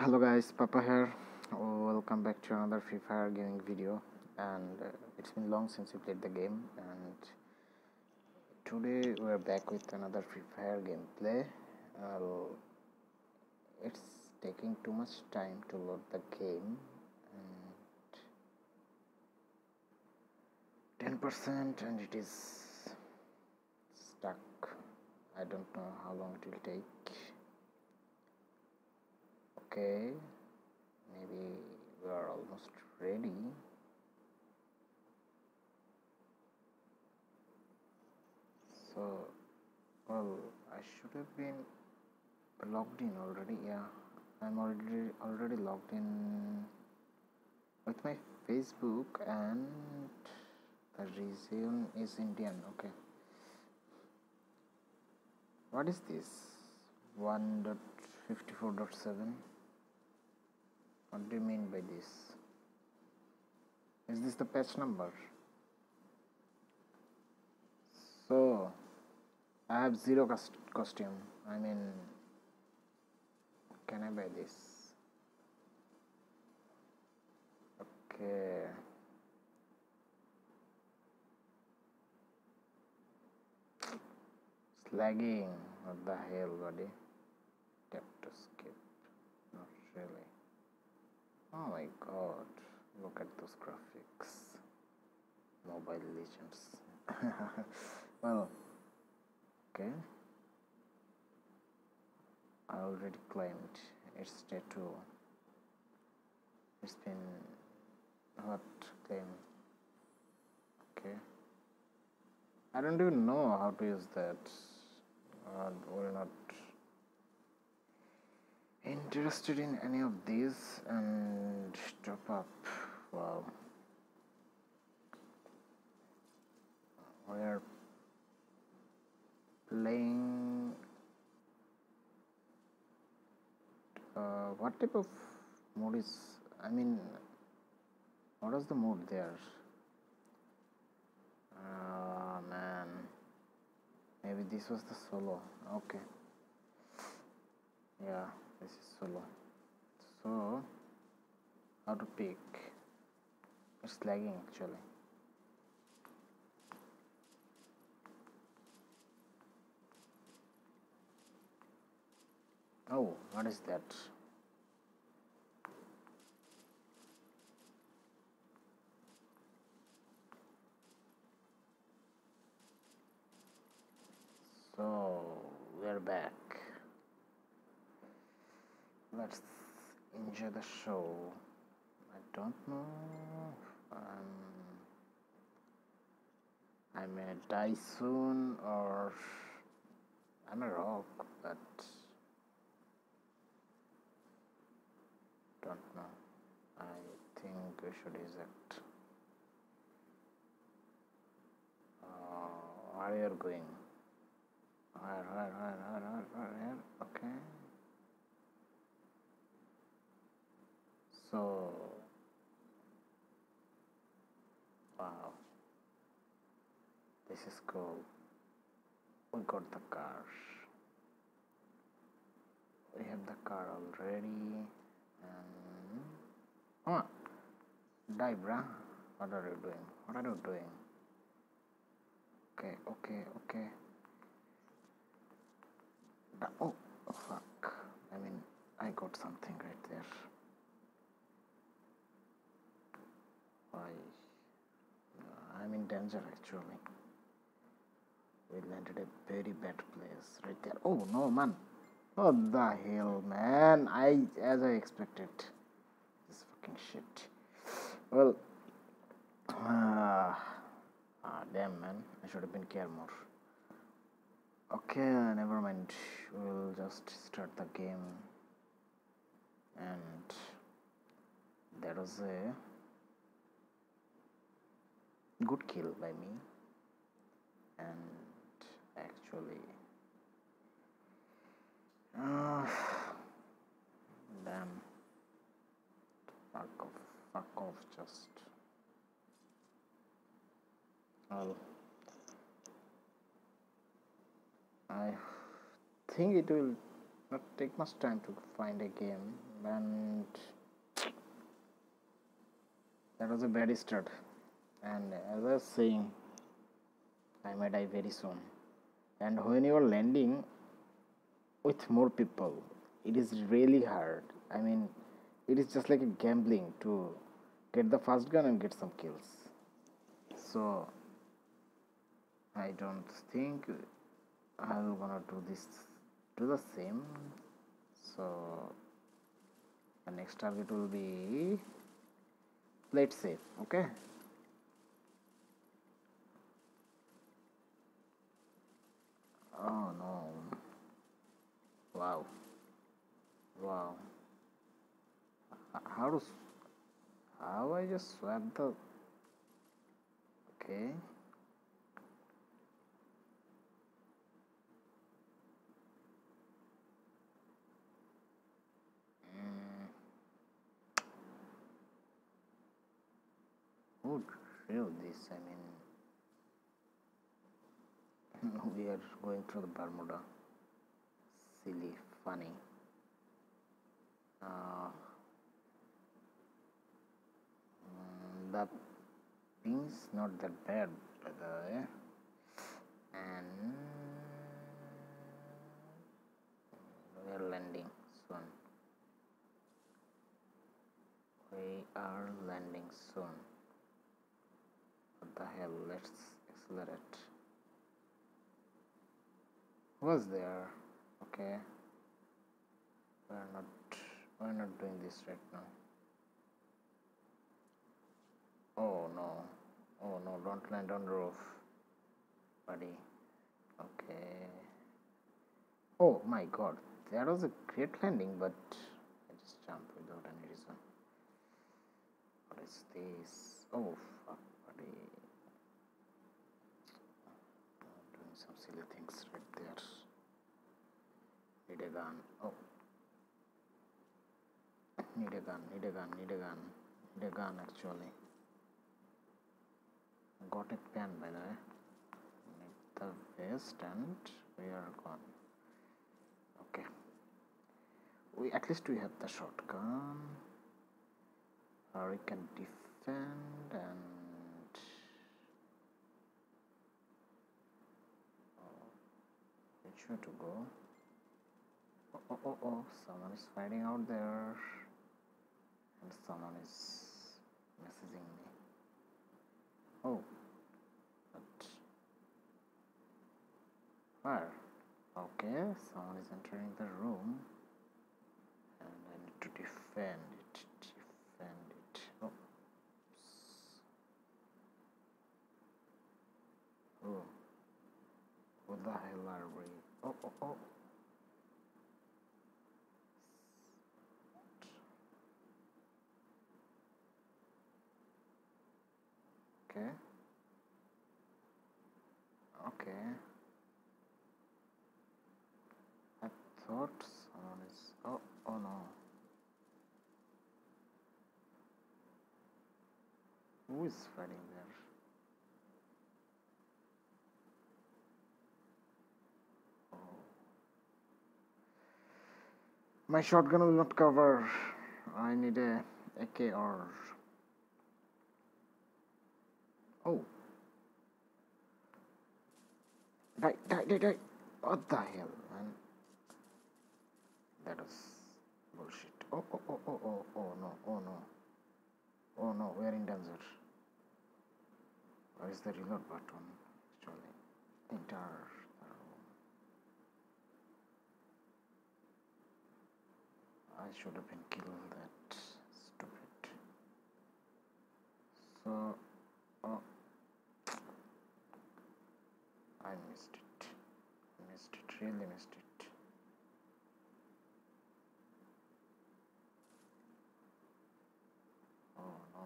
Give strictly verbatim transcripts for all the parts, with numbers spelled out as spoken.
Hello guys, Papa here. Oh, welcome back to another Free Fire gaming video. And uh, it's been long since we played the game, and today we're back with another Free Fire gameplay. Uh, it's taking too much time to load the game, and ten percent, and it is stuck. I don't know how long it will take. Okay, maybe we are almost ready. So, well, I should have been logged in already. Yeah, I'm already already logged in with my Facebook, and the region is Indian. Okay, what is this? one point fifty-four point seven. What do you mean by this? Is this the patch number? So I have zero cost costume. I mean, can I buy this? Okay. It's lagging. What the hell, buddy? Tap to skip. Not really. Oh my god. Look at those graphics. Mobile Legends. Well, okay. I already claimed its tattoo. It's been what claim? Okay. I don't even know how to use that. Uh, we're not interested in any of these, and top up. Wow. We are playing uh, what type of mode is, I mean, what is the mode there? Uh, man, maybe this was the solo. Okay, yeah, this is solo. So how to pick? It's lagging actually. Oh, what is that? So we're back. Let's enjoy the show. I don't know. Um, I may die soon, or I'm a rock, but don't know. I think we should eject. Uh, where are you going? Where, where, where, where, where, where? Okay. So, wow, this is cool. We got the car. We have the car already. And come on, die, bruh. What are you doing? What are you doing? Okay, okay, okay. Da oh, fuck. I mean, I got something right there. Why? Uh, I'm in danger actually. We landed a very bad place right there. Oh no, man. What the hell, man? I, as I expected. This fucking shit. Well, uh, ah, damn, man. I should have been care more. Okay, never mind. We'll just start the game. And that was a good kill by me. And actually, uh, damn, fuck off, fuck off, just, well, I think it will not take much time to find a game, and that was a bad start. And as I was saying, I may die very soon. And when you are landing with more people, it is really hard. I mean, it is just like a gambling to get the first gun and get some kills. So I don't think I'm gonna do this do the same. So the next target will be play it safe. Okay. Oh no. Wow. Wow. How to how I just swap the okay. Mm. Who drew this? I mean, we are going through the Bermuda. Silly, funny. Uh, mm, the ping's not that bad, by the way. And we are landing soon. We are landing soon. What the hell? Let's accelerate. Was there? Okay. We're not. We're not doing this right now. Oh no. Oh no, don't land on roof, buddy. Okay. Oh my god, that was a great landing, but I just jumped without any reason. What is this? Oh fuck, buddy. I'm doing some silly things right there. Need a gun. Oh. Need a gun, need a gun, need a gun. Need a gun actually. Got a pen by the way. Need the vest and we are gone. Okay. We at least we have the shotgun. Or we can defend and oh, which way to go? Oh oh oh oh! Someone is fighting out there, and someone is messaging me. Oh. Where? Okay, someone is entering the room and I need to defend it, defend it. Oops. Oh, who the hell are we? Oh, oh, oh. Okay. Okay. I thought someone is. Oh, oh no. Who is fighting there? Oh. My shotgun will not cover. I need a A K or. Oh. Die, die, die, die. What the hell, man? That was bullshit. Oh, oh, oh, oh, oh, oh, no, oh, no. Oh, no, we are in danger. Where is the reload button, actually? Enter the room. I should have been killed that. Stupid. So, oh. I missed it. Missed it, really missed it. Oh no.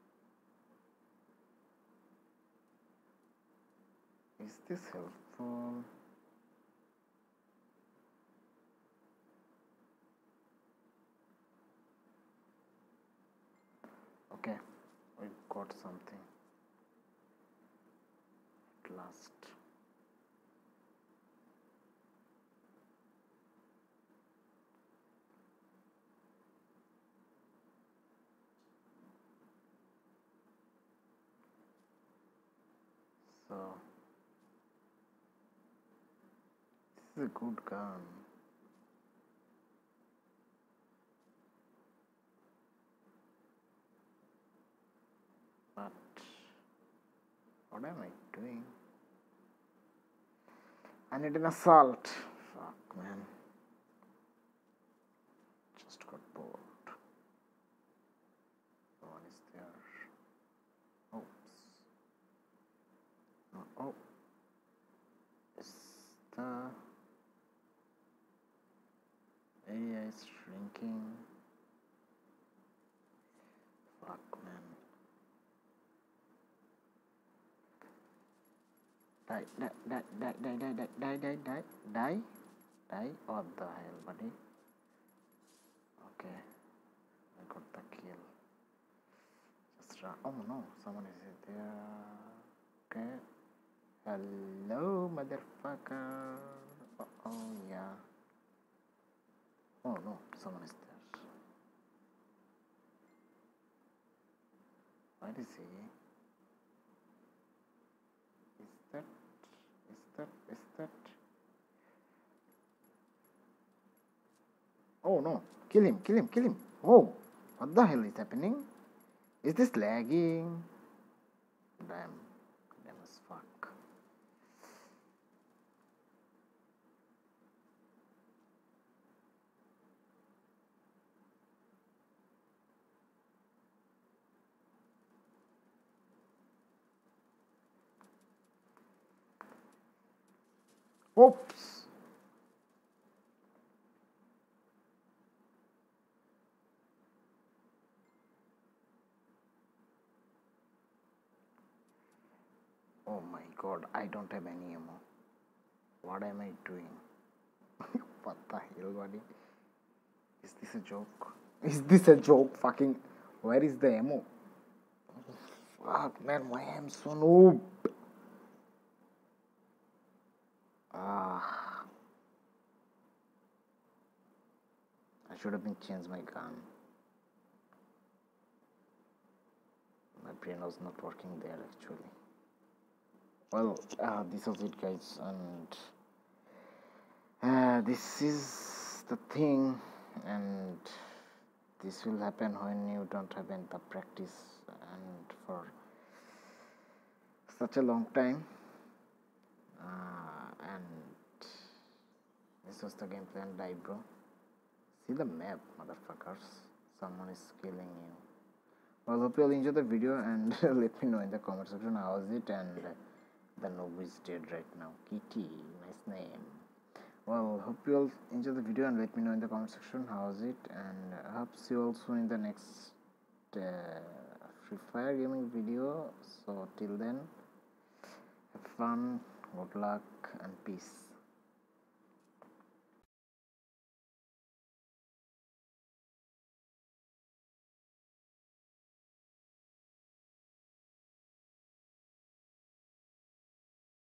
Is this helpful? Okay, we got something at last. is a good gun. But what am I doing? I need an assault. Fuck, man. Just got bored. No one is there. Oops. Oh, oh. Is the area is shrinking? Fuck, man. Die, die, die, die, die, die, die, die, die, die, die, die. What the hell, buddy? Okay, I got the kill. Just run. Oh no, someone is there. Okay. Hello, motherfucker. Oh, oh yeah. Oh no, someone is there. Where is he? Is that? Is that? Is that? Oh no! Kill him! Kill him! Kill him! Oh! What the hell is happening? Is this lagging? Damn! Damn as fuck! Oops! Oh my god, I don't have any ammo. What am I doing? What the hell, buddy? Is this a joke? Is this a joke? Fucking, where is the ammo? Fuck, man, why am so noob? Ah, I should have been changed my gun. My brain was not working there actually. Well, uh, this was it, guys, and uh, this is the thing, and this will happen when you don't have the practice and for such a long time. Uh, and this was the gameplay and die, bro. See the map, motherfuckers. Someone is killing you. Well, hope you all enjoyed the video and let me know in the comment section how is it. And the noob is dead right now. Kitty, nice name. Well, hope you all enjoyed the video and let me know in the comment section how is it. And I hope see you all soon in the next uh, Free Fire gaming video. So till then, have fun, good luck, and peace.